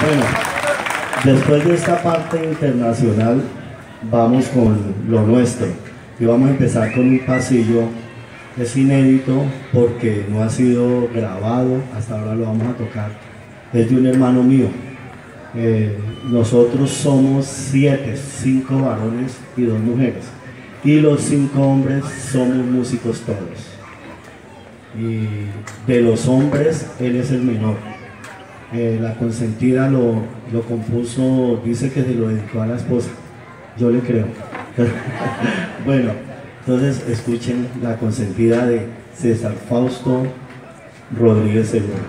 Bueno, después de esta parte internacional, vamos con lo nuestro. Y vamos a empezar con un pasillo. Es inédito porque no ha sido grabado, hasta ahora lo vamos a tocar. Es de un hermano mío. Nosotros somos 5 varones y 2 mujeres. Y los 5 hombres somos músicos todos. Y de los hombres, él es el menor. La consentida lo compuso, dice que se lo dedicó a la esposa. Yo le creo. Bueno, entonces escuchen La consentida de César Fausto Rodríguez Segura.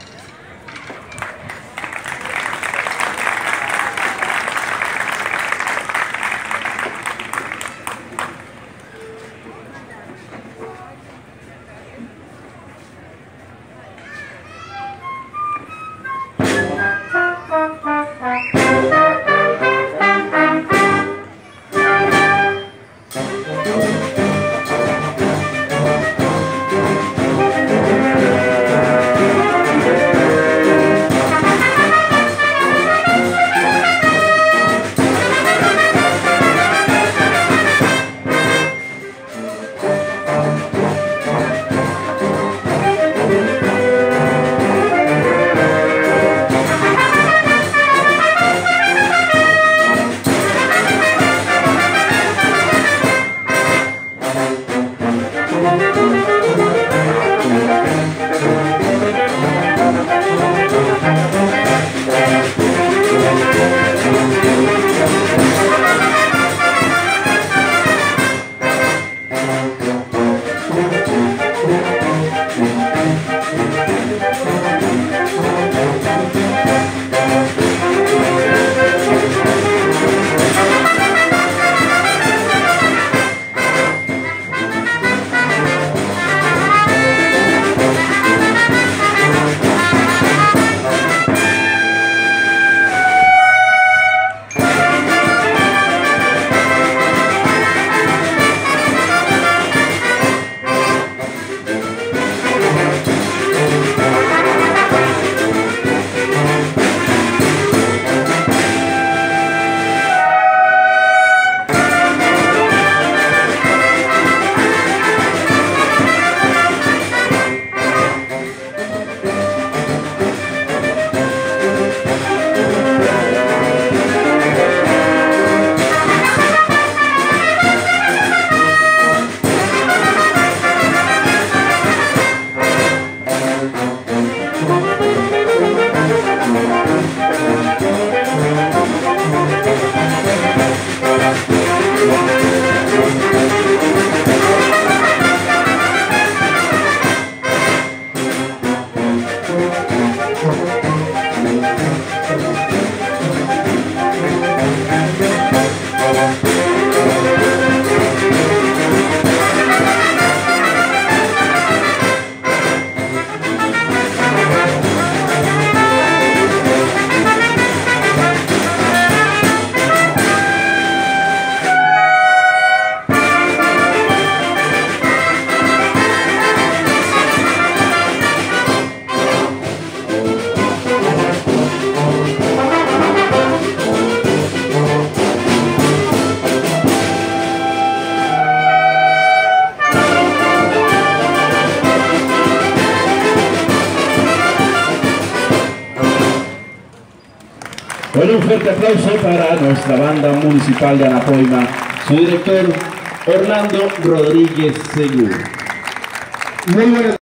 Bueno, un fuerte aplauso para nuestra banda municipal de Anapoima, su director Orlando Rodríguez Segura. Muy buenas